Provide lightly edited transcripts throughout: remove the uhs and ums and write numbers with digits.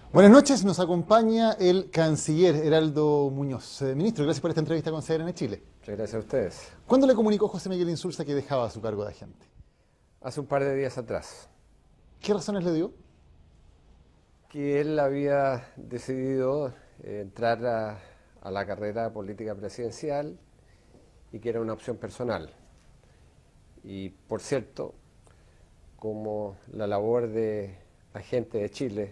Buenas noches, nos acompaña el canciller Heraldo Muñoz. Ministro, gracias por esta entrevista con CDN Chile. Muchas gracias a ustedes. ¿Cuándo le comunicó José Miguel Insulza que dejaba su cargo de agente? Hace un par de días atrás, ¿Qué razones le dio? que él había decidido entrar a la carrera política presidencial y que era una opción personal. Y por cierto, como la labor de agente de Chile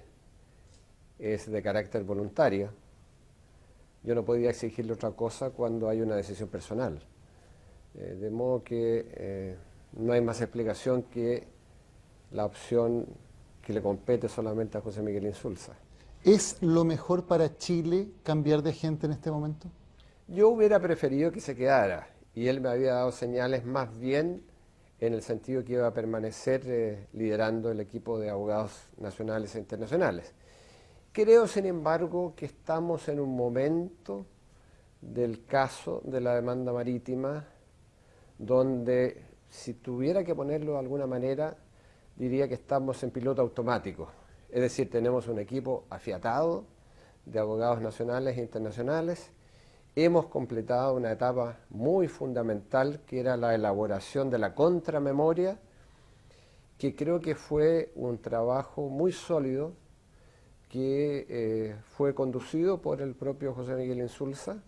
es de carácter voluntario, yo no podía exigirle otra cosa cuando hay una decisión personal. De modo que no hay más explicación que la opción que le compete solamente a José Miguel Insulza. ¿Es lo mejor para Chile cambiar de agente en este momento? Yo hubiera preferido que se quedara y él me había dado señales más bien en el sentido que iba a permanecer liderando el equipo de abogados nacionales e internacionales. Creo, sin embargo, que estamos en un momento del caso de la demanda marítima donde, si tuviera que ponerlo de alguna manera, diría que estamos en piloto automático. Es decir, tenemos un equipo afiatado de abogados nacionales e internacionales. Hemos completado una etapa muy fundamental que era la elaboración de la contramemoria, que creo que fue un trabajo muy sólido que fue conducido por el propio José Miguel Insulza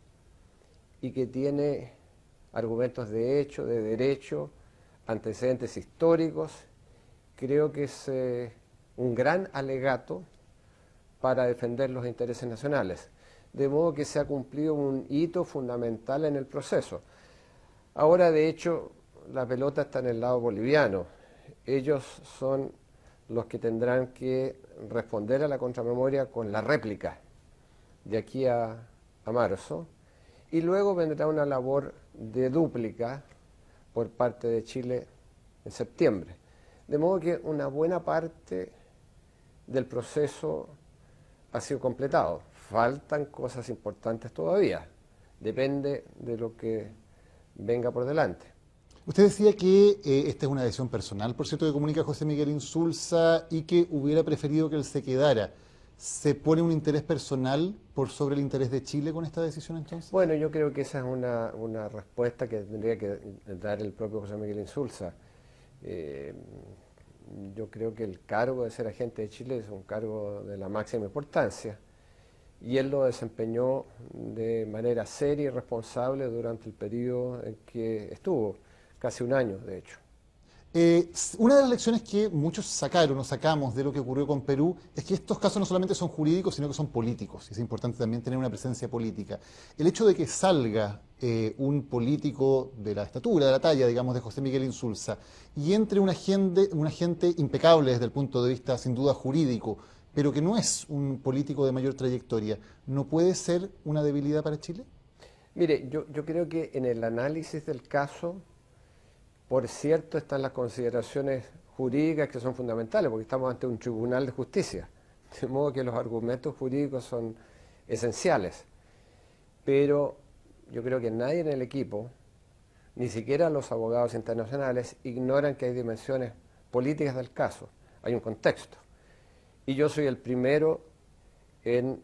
y que tiene argumentos de hecho, de derecho, antecedentes históricos. Creo que es un gran alegato para defender los intereses nacionales. De modo que se ha cumplido un hito fundamental en el proceso. Ahora, de hecho, la pelota está en el lado boliviano. Ellos son los que tendrán que responder a la contramemoria con la réplica de aquí a marzo. Y luego vendrá una labor de dúplica por parte de Chile en septiembre. De modo que una buena parte del proceso ha sido completado. Faltan cosas importantes todavía. Depende de lo que venga por delante. Usted decía que esta es una decisión personal, por cierto, que comunica José Miguel Insulza y que hubiera preferido que él se quedara. ¿Se pone un interés personal por sobre el interés de Chile con esta decisión entonces? Bueno, yo creo que esa es una respuesta que tendría que dar el propio José Miguel Insulza. Eh, yo creo que el cargo de ser agente de Chile es un cargo de la máxima importancia y él lo desempeñó de manera seria y responsable durante el periodo en que estuvo, casi un año de hecho. Una de las lecciones que muchos sacaron o sacamos de lo que ocurrió con Perú es que estos casos no solamente son jurídicos, sino que son políticos. Y es importante también tener una presencia política. El hecho de que salga un político de la estatura, de la talla, digamos, de José Miguel Insulza, y entre un agente impecable desde el punto de vista, sin duda, jurídico, pero que no es un político de mayor trayectoria, ¿no puede ser una debilidad para Chile? Mire, yo creo que en el análisis del caso, por cierto, están las consideraciones jurídicas que son fundamentales, porque estamos ante un tribunal de justicia, de modo que los argumentos jurídicos son esenciales. Pero yo creo que nadie en el equipo, ni siquiera los abogados internacionales, ignoran que hay dimensiones políticas del caso, hay un contexto. Y yo soy el primero en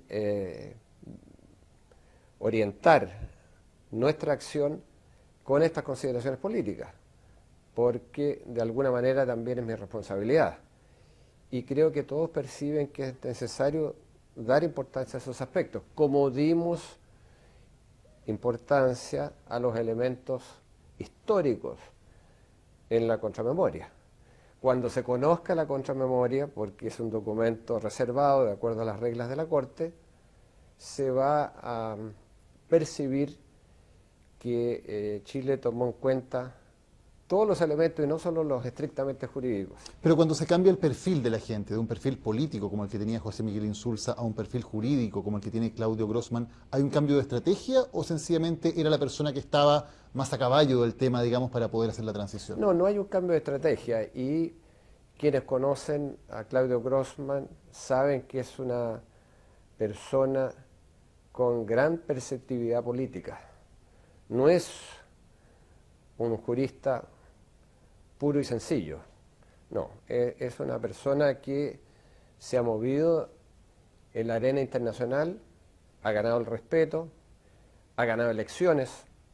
orientar nuestra acción con estas consideraciones políticas, porque de alguna manera también es mi responsabilidad. Y creo que todos perciben que es necesario dar importancia a esos aspectos, como dimos importancia a los elementos históricos en la contramemoria. Cuando se conozca la contramemoria, porque es un documento reservado de acuerdo a las reglas de la Corte, se va a percibir que Chile tomó en cuenta todos los elementos y no solo los estrictamente jurídicos. Pero cuando se cambia el perfil de la gente, de un perfil político como el que tenía José Miguel Insulza a un perfil jurídico como el que tiene Claudio Grossman, ¿hay un cambio de estrategia o sencillamente era la persona que estaba más a caballo del tema, digamos, para poder hacer la transición? No, no hay un cambio de estrategia y quienes conocen a Claudio Grossman saben que es una persona con gran perceptividad política. No es un jurista puro y sencillo. No, es una persona que se ha movido en la arena internacional, ha ganado el respeto, ha ganado elecciones,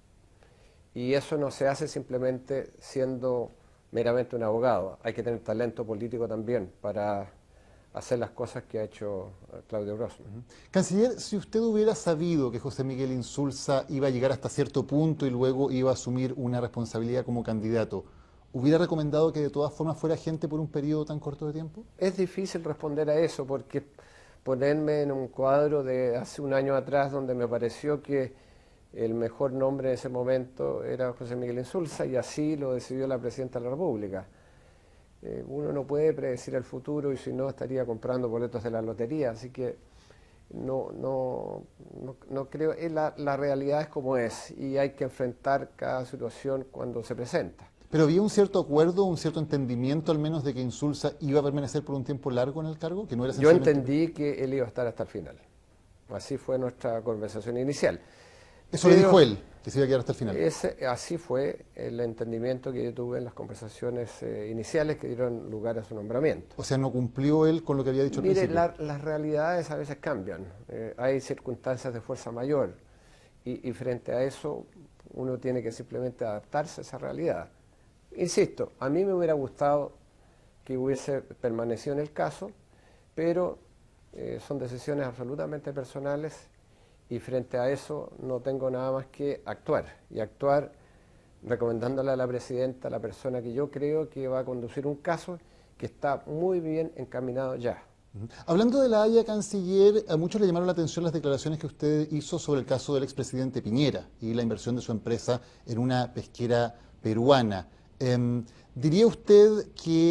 y eso no se hace simplemente siendo meramente un abogado. Hay que tener talento político también para hacer las cosas que ha hecho Claudio Grossman. Canciller, si usted hubiera sabido que José Miguel Insulza iba a llegar hasta cierto punto y luego iba a asumir una responsabilidad como candidato, ¿hubiera recomendado que de todas formas fuera agente por un periodo tan corto de tiempo? Es difícil responder a eso porque ponerme en un cuadro de hace un año atrás donde me pareció que el mejor nombre en ese momento era José Miguel Insulza y así lo decidió la Presidenta de la República. Uno no puede predecir el futuro y si no estaría comprando boletos de la lotería, así que no creo, la realidad es como es y hay que enfrentar cada situación cuando se presenta. ¿Pero había un cierto acuerdo, un cierto entendimiento al menos de que Insulza iba a permanecer por un tiempo largo en el cargo? Que no era Yo entendí que él iba a estar hasta el final. Así fue nuestra conversación inicial. Eso le dijo él, que se iba a quedar hasta el final. Así fue el entendimiento que yo tuve en las conversaciones iniciales que dieron lugar a su nombramiento. O sea, no cumplió él con lo que había dicho al principio. Las realidades a veces cambian. Hay circunstancias de fuerza mayor y frente a eso uno tiene que simplemente adaptarse a esa realidad. Insisto, a mí me hubiera gustado que hubiese permanecido en el caso, pero son decisiones absolutamente personales y frente a eso no tengo nada más que actuar. Y actuar recomendándole a la Presidenta, la persona que yo creo que va a conducir un caso que está muy bien encaminado ya. Hablando de La Haya, canciller, a muchos le llamaron la atención las declaraciones que usted hizo sobre el caso del expresidente Piñera y la inversión de su empresa en una pesquera peruana. ¿Diría usted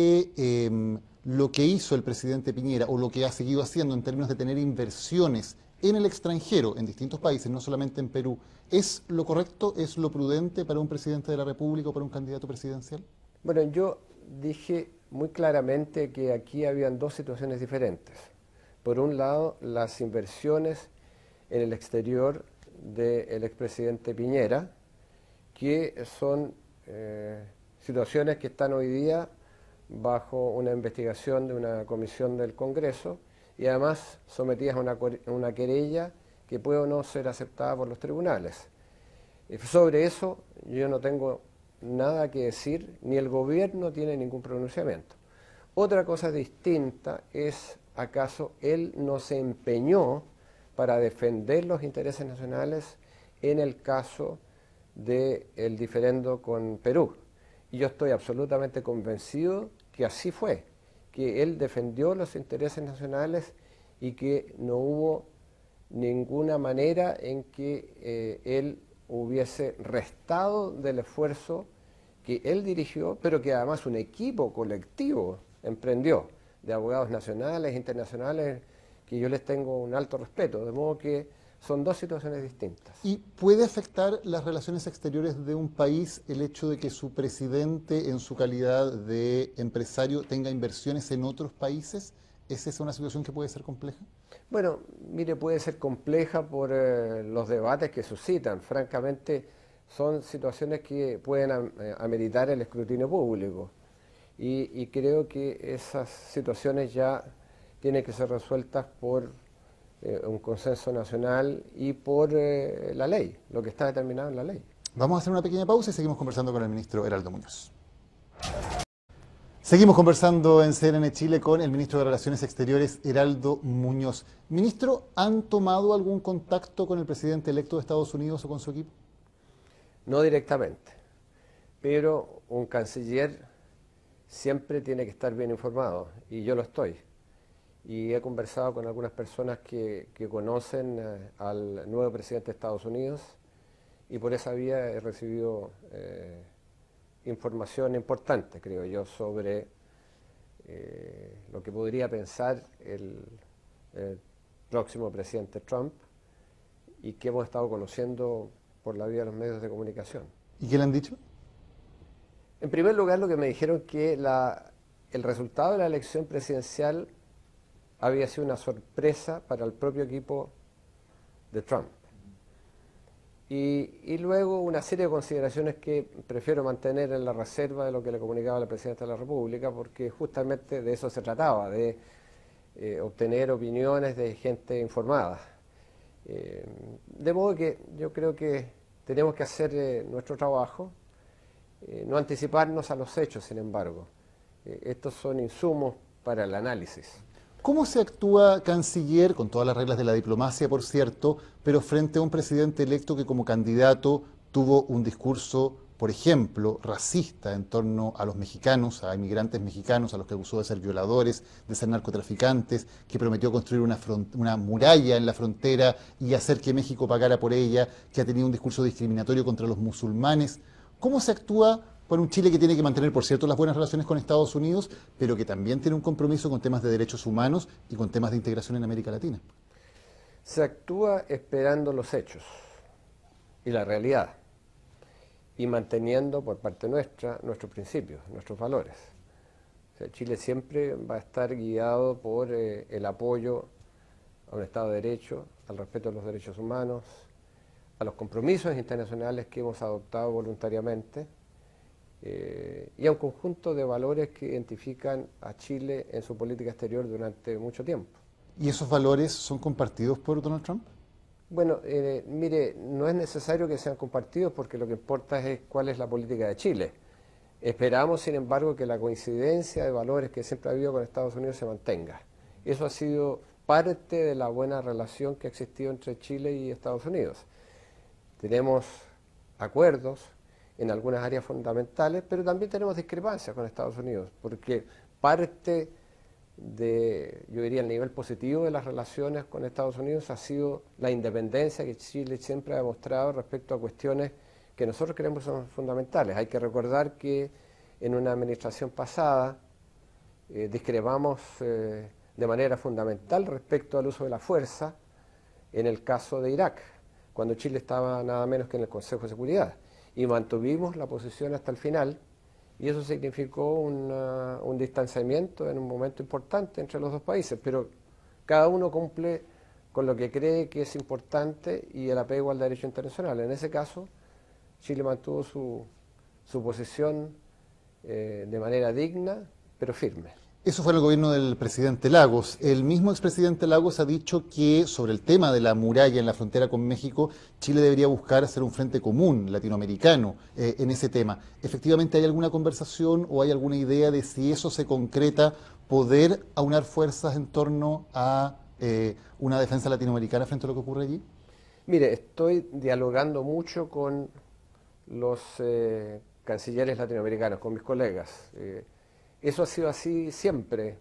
que lo que hizo el presidente Piñera o lo que ha seguido haciendo en términos de tener inversiones en el extranjero, en distintos países, no solamente en Perú, es lo correcto, es lo prudente para un presidente de la República o para un candidato presidencial? Bueno, yo dije muy claramente que aquí habían dos situaciones diferentes. Por un lado, las inversiones en el exterior del expresidente Piñera, que son situaciones que están hoy día bajo una investigación de una comisión del Congreso y además sometidas a una querella que puede o no ser aceptada por los tribunales. Sobre eso yo no tengo nada que decir, ni el gobierno tiene ningún pronunciamiento. Otra cosa distinta es, ¿acaso él no se empeñó para defender los intereses nacionales en el caso del diferendo con Perú? Y yo estoy absolutamente convencido que así fue, que él defendió los intereses nacionales y que no hubo ninguna manera en que él hubiese restado del esfuerzo que él dirigió, pero que además un equipo colectivo emprendió, de abogados nacionales, internacionales, que yo les tengo un alto respeto, de modo que son dos situaciones distintas. ¿Y puede afectar las relaciones exteriores de un país el hecho de que su presidente, en su calidad de empresario, tenga inversiones en otros países? ¿Es esa una situación que puede ser compleja? Bueno, mire, puede ser compleja por los debates que suscitan. Francamente, son situaciones que pueden ameritar el escrutinio público. Y creo que esas situaciones ya tienen que ser resueltas por un consenso nacional y por la ley, lo que está determinado en la ley. Vamos a hacer una pequeña pausa y seguimos conversando con el ministro Heraldo Muñoz. Seguimos conversando en CNN Chile con el ministro de Relaciones Exteriores, Heraldo Muñoz. Ministro, ¿han tomado algún contacto con el presidente electo de Estados Unidos o con su equipo? No directamente, pero un canciller siempre tiene que estar bien informado y yo lo estoy. Y he conversado con algunas personas que conocen al nuevo presidente de Estados Unidos y por esa vía he recibido información importante, creo yo, sobre lo que podría pensar el próximo presidente Trump y que hemos estado conociendo por la vía de los medios de comunicación. ¿Y qué le han dicho? En primer lugar, lo que me dijeron que el resultado de la elección presidencial había sido una sorpresa para el propio equipo de Trump. Y luego una serie de consideraciones que prefiero mantener en la reserva de lo que le comunicaba la Presidenta de la República, porque justamente de eso se trataba, de obtener opiniones de gente informada. De modo que yo creo que tenemos que hacer nuestro trabajo, no anticiparnos a los hechos, sin embargo. Estos son insumos para el análisis. ¿Cómo se actúa, canciller, con todas las reglas de la diplomacia, por cierto, pero frente a un presidente electo que como candidato tuvo un discurso, por ejemplo, racista en torno a los mexicanos, a inmigrantes mexicanos, a los que acusó de ser violadores, de ser narcotraficantes, que prometió construir una muralla en la frontera y hacer que México pagara por ella, que ha tenido un discurso discriminatorio contra los musulmanes? ¿Cómo se actúa por un Chile que tiene que mantener, por cierto, las buenas relaciones con Estados Unidos, pero que también tiene un compromiso con temas de derechos humanos y con temas de integración en América Latina? Se actúa esperando los hechos y la realidad y manteniendo por parte nuestra nuestros principios, nuestros valores. O sea, Chile siempre va a estar guiado por el apoyo a un Estado de Derecho, al respeto de los derechos humanos, a los compromisos internacionales que hemos adoptado voluntariamente y a un conjunto de valores que identifican a Chile en su política exterior durante mucho tiempo. ¿Y esos valores son compartidos por Donald Trump? Bueno, mire, no es necesario que sean compartidos porque lo que importa es cuál es la política de Chile. Esperamos, sin embargo, que la coincidencia de valores que siempre ha habido con Estados Unidos se mantenga. Eso ha sido parte de la buena relación que ha existido entre Chile y Estados Unidos. Tenemos acuerdos en algunas áreas fundamentales, pero también tenemos discrepancias con Estados Unidos, porque parte de, yo diría, el nivel positivo de las relaciones con Estados Unidos ha sido la independencia que Chile siempre ha demostrado respecto a cuestiones que nosotros creemos son fundamentales. Hay que recordar que en una administración pasada discrepamos de manera fundamental respecto al uso de la fuerza en el caso de Irak, cuando Chile estaba nada menos que en el Consejo de Seguridad, y mantuvimos la posición hasta el final. Y eso significó un distanciamiento en un momento importante entre los dos países, pero cada uno cumple con lo que cree que es importante y el apego al derecho internacional. En ese caso, Chile mantuvo su posición de manera digna, pero firme. Eso fue en el gobierno del presidente Lagos. El mismo expresidente Lagos ha dicho que sobre el tema de la muralla en la frontera con México, Chile debería buscar hacer un frente común latinoamericano en ese tema. ¿Efectivamente hay alguna conversación o hay alguna idea de si eso se concreta, poder aunar fuerzas en torno a una defensa latinoamericana frente a lo que ocurre allí? Mire, estoy dialogando mucho con los cancilleres latinoamericanos, con mis colegas. Eso ha sido así siempre.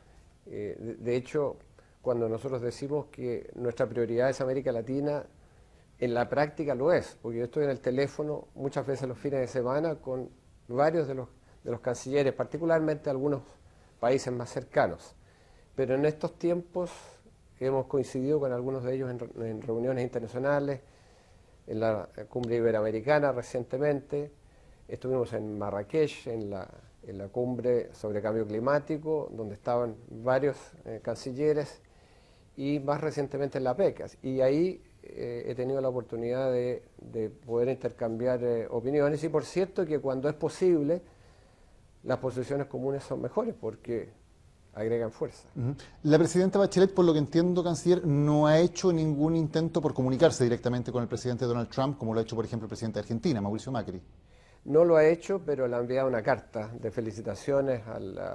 De hecho, cuando nosotros decimos que nuestra prioridad es América Latina, en la práctica lo es, porque yo estoy en el teléfono muchas veces los fines de semana con varios de los cancilleres, particularmente algunos países más cercanos. Pero en estos tiempos hemos coincidido con algunos de ellos en reuniones internacionales, en la cumbre iberoamericana recientemente, estuvimos en Marrakech, en la cumbre sobre cambio climático, donde estaban varios cancilleres, y más recientemente en la PECAS. Y ahí he tenido la oportunidad de poder intercambiar opiniones, y por cierto que cuando es posible, las posiciones comunes son mejores porque agregan fuerza. La presidenta Bachelet, por lo que entiendo, canciller, no ha hecho ningún intento por comunicarse directamente con el presidente Donald Trump, como lo ha hecho, por ejemplo, el presidente de Argentina, Mauricio Macri. No lo ha hecho, pero le ha enviado una carta de felicitaciones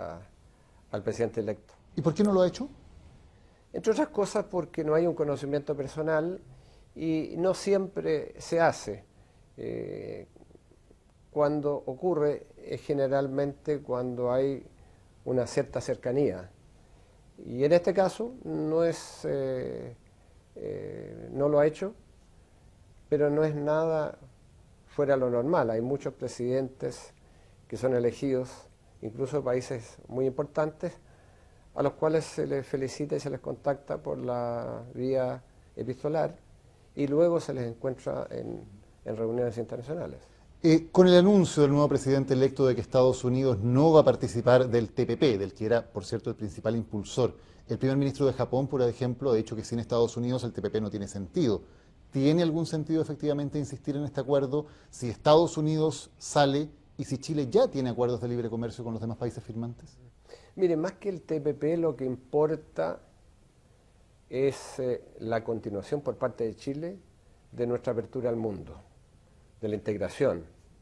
al presidente electo. ¿Y por qué no lo ha hecho? Entre otras cosas porque no hay un conocimiento personal y no siempre se hace. Cuando ocurre es generalmente cuando hay una cierta cercanía. Y en este caso no lo ha hecho, pero no es nada fuera de lo normal. Hay muchos presidentes que son elegidos, incluso de países muy importantes, a los cuales se les felicita y se les contacta por la vía epistolar y luego se les encuentra en reuniones internacionales. Con el anuncio del nuevo presidente electo de que Estados Unidos no va a participar del TPP, del que era, por cierto, el principal impulsor, el primer ministro de Japón, por ejemplo, ha dicho que sin Estados Unidos el TPP no tiene sentido. ¿Tiene algún sentido efectivamente insistir en este acuerdo si Estados Unidos sale y si Chile ya tiene acuerdos de libre comercio con los demás países firmantes? Mire, más que el TPP, lo que importa es la continuación por parte de Chile de nuestra apertura al mundo, de la integración,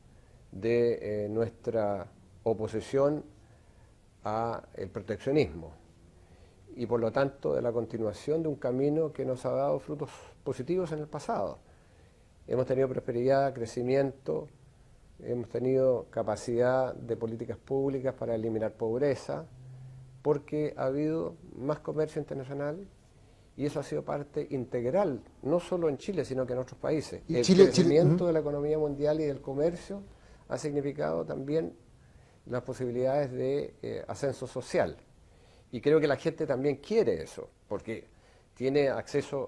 de nuestra oposición al proteccionismo y por lo tanto de la continuación de un camino que nos ha dado frutos positivos en el pasado. Hemos tenido prosperidad, crecimiento, hemos tenido capacidad de políticas públicas para eliminar pobreza, porque ha habido más comercio internacional y eso ha sido parte integral, no solo en Chile, sino que en otros países. Y el crecimiento de la economía mundial y del comercio ha significado también las posibilidades de ascenso social. Y creo que la gente también quiere eso, porque tiene acceso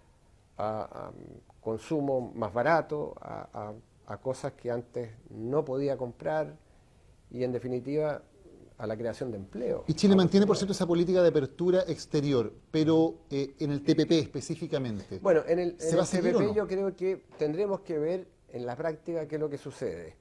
a consumo más barato, a cosas que antes no podía comprar y en definitiva a la creación de empleo. Y Chile mantiene, por cierto, esa política de apertura exterior, pero en el TPP específicamente. Bueno, en el TPP no? Yo creo que tendremos que ver en la práctica qué es lo que sucede.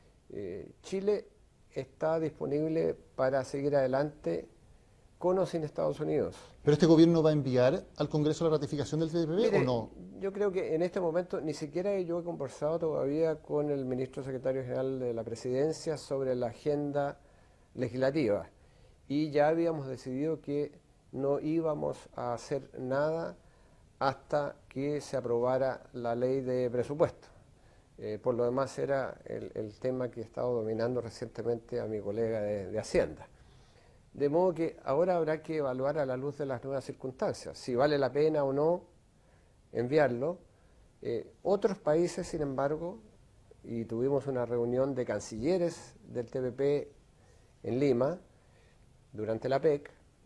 Chile está disponible para seguir adelante con o sin Estados Unidos. ¿Pero este gobierno va a enviar al Congreso la ratificación del TPP? Mire, o no? Yo creo que en este momento ni siquiera yo he conversado todavía con el ministro secretario general de la Presidencia sobre la agenda legislativa y ya habíamos decidido que no íbamos a hacer nada hasta que se aprobara la ley de presupuesto. Por lo demás era el tema que he estado dominando recientemente a mi colega de Hacienda. De modo que ahora habrá que evaluar a la luz de las nuevas circunstancias, si vale la pena o no enviarlo. Otros países, sin embargo, y tuvimos una reunión de cancilleres del TPP en Lima, durante la PEC,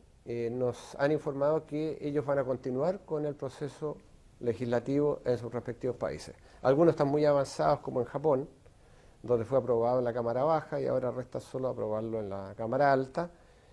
nos han informado que ellos van a continuar con el proceso legislativo en sus respectivos países. Algunos están muy avanzados, como en Japón, donde fue aprobado en la Cámara Baja y ahora resta solo aprobarlo en la Cámara Alta.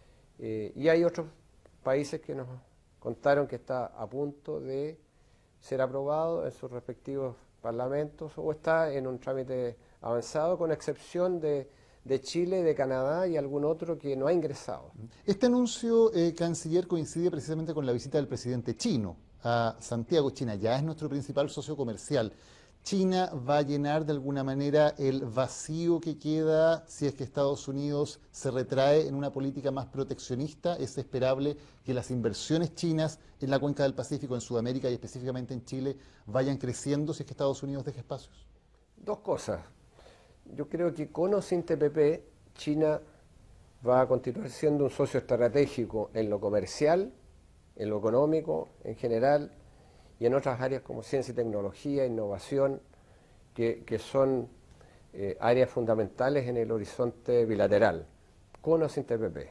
Y hay otros países que nos contaron que está a punto de ser aprobado en sus respectivos parlamentos o está en un trámite avanzado, con excepción de Chile, de Canadá y algún otro que no ha ingresado. Este anuncio, canciller, coincide precisamente con la visita del presidente chino a Santiago. China ya es nuestro principal socio comercial. ¿China va a llenar de alguna manera el vacío que queda si es que Estados Unidos se retrae en una política más proteccionista? ¿Es esperable que las inversiones chinas en la cuenca del Pacífico, en Sudamérica y específicamente en Chile, vayan creciendo si es que Estados Unidos deja espacios? Dos cosas. Yo creo que con o sin TPP, China va a continuar siendo un socio estratégico en lo comercial, en lo económico en general, y en otras áreas como ciencia y tecnología, innovación, que son áreas fundamentales en el horizonte bilateral, con o sin TPP.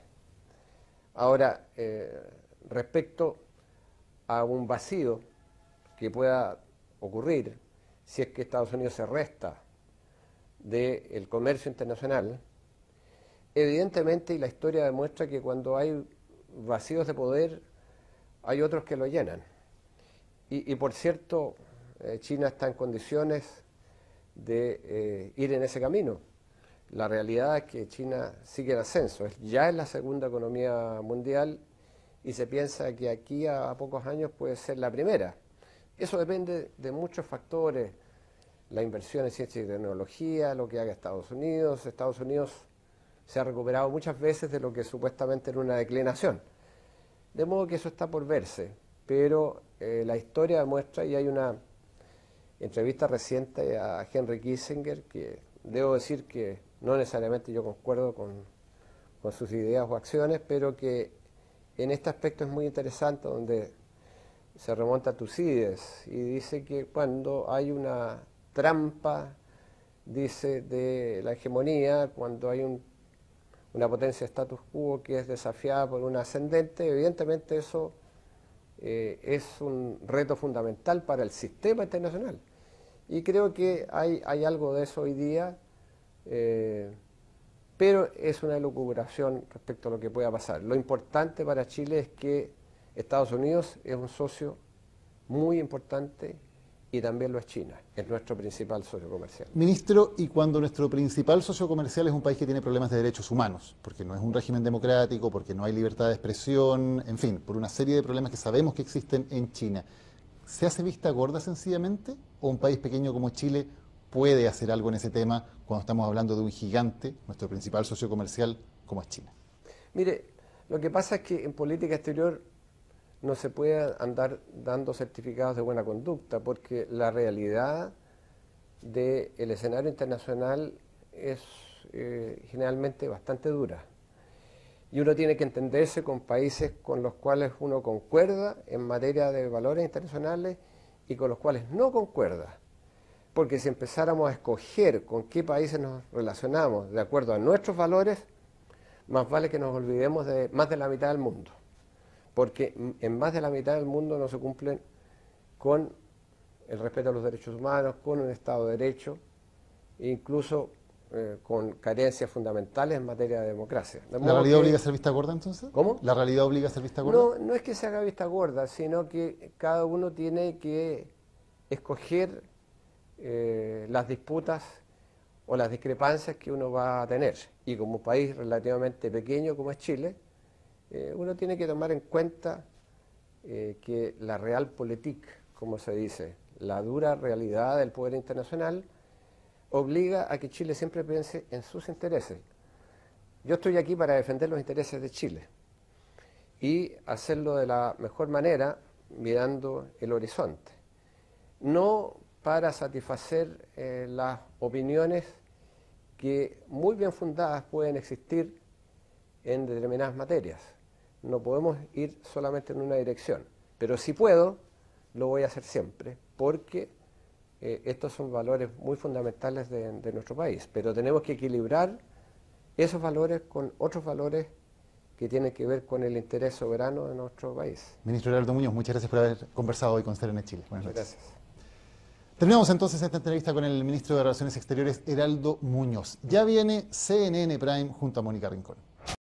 Ahora, respecto a un vacío que pueda ocurrir si es que Estados Unidos se resta del comercio internacional, evidentemente, y la historia demuestra que cuando hay vacíos de poder, hay otros que lo llenan. Y por cierto, China está en condiciones de ir en ese camino. La realidad es que China sigue en ascenso, ya es la segunda economía mundial y se piensa que aquí a pocos años puede ser la primera. Eso depende de muchos factores, la inversión en ciencia y tecnología, lo que haga Estados Unidos. Estados Unidos se ha recuperado muchas veces de lo que supuestamente era una declinación. De modo que eso está por verse, pero la historia demuestra, y hay una entrevista reciente a Henry Kissinger, que debo decir que no necesariamente yo concuerdo con sus ideas o acciones, pero que en este aspecto es muy interesante, donde se remonta a Tucídides y dice que cuando hay una trampa, dice, de la hegemonía, cuando hay una potencia status quo que es desafiada por un ascendente, evidentemente eso es un reto fundamental para el sistema internacional. Y creo que hay algo de eso hoy día, pero es una elucubración respecto a lo que pueda pasar. Lo importante para Chile es que Estados Unidos es un socio muy importante y también lo es China, es nuestro principal socio comercial. Ministro, y cuando nuestro principal socio comercial es un país que tiene problemas de derechos humanos, porque no es un régimen democrático, porque no hay libertad de expresión, en fin, por una serie de problemas que sabemos que existen en China, ¿se hace vista gorda sencillamente? ¿O un país pequeño como Chile puede hacer algo en ese tema cuando estamos hablando de un gigante, nuestro principal socio comercial, como es China? Mire, lo que pasa es que en política exterior no se puede andar dando certificados de buena conducta, porque la realidad del escenario internacional es generalmente bastante dura. Y uno tiene que entenderse con países con los cuales uno concuerda en materia de valores internacionales y con los cuales no concuerda. Porque si empezáramos a escoger con qué países nos relacionamos de acuerdo a nuestros valores, más vale que nos olvidemos de más de la mitad del mundo. Porque en más de la mitad del mundo no se cumplen con el respeto a los derechos humanos, con un Estado de Derecho, e incluso con carencias fundamentales en materia de democracia. ¿La realidad obliga a ser vista gorda entonces? ¿Cómo? ¿La realidad obliga a ser vista gorda? No, no es que se haga vista gorda, sino que cada uno tiene que escoger las disputas o las discrepancias que uno va a tener. Y como un país relativamente pequeño como es Chile, uno tiene que tomar en cuenta que la realpolitik, como se dice, la dura realidad del poder internacional, obliga a que Chile siempre piense en sus intereses. Yo estoy aquí para defender los intereses de Chile y hacerlo de la mejor manera mirando el horizonte, no para satisfacer las opiniones que muy bien fundadas pueden existir en determinadas materias. No podemos ir solamente en una dirección, pero si puedo, lo voy a hacer siempre, porque estos son valores muy fundamentales de nuestro país, pero tenemos que equilibrar esos valores con otros valores que tienen que ver con el interés soberano de nuestro país. Ministro Heraldo Muñoz, muchas gracias por haber conversado hoy con CNN Chile. Buenas noches. Gracias. Terminamos entonces esta entrevista con el ministro de Relaciones Exteriores, Heraldo Muñoz. Ya viene CNN Prime junto a Mónica Rincón.